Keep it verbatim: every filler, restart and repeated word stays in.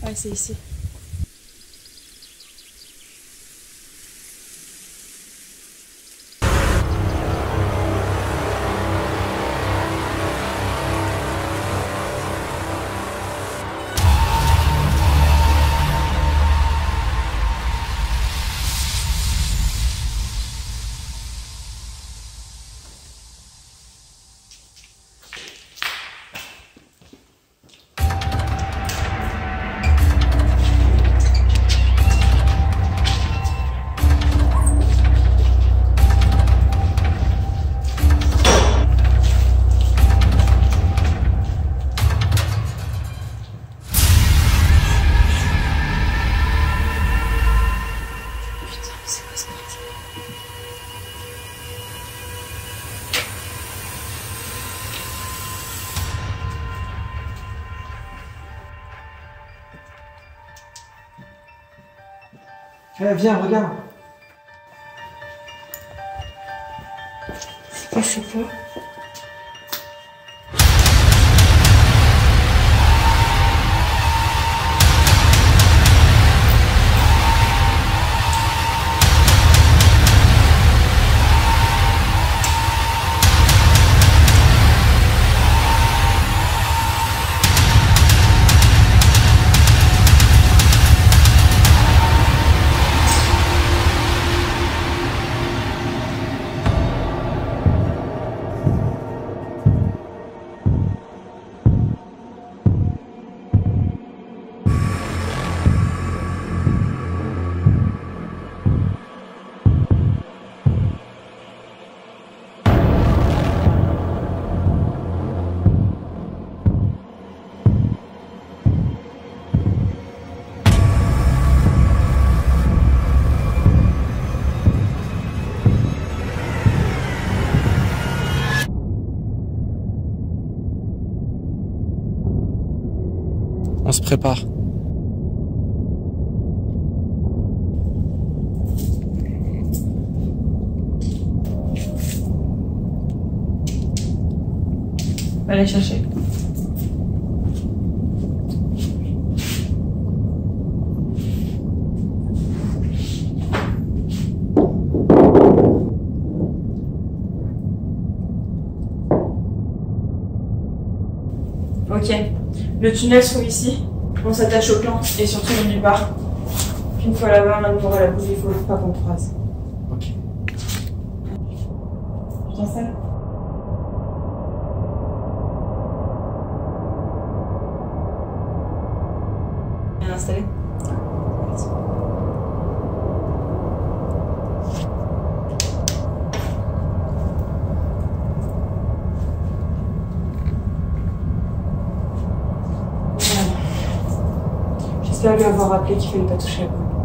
Ouais, c'est ici. Eh, viens, regarde. C'est pas, c'est quoi? On se prépare. Va aller chercher. Ok. Le tunnel se trouve ici. On s'attache au plan et surtout on nulle part. Puis une fois là-bas, on ouvre la bouche, il faut pas qu'on croise. Ok. Tu t'installes? Bien installé? J'espère lui avoir rappelé qu'il fallait pas toucher à quoi.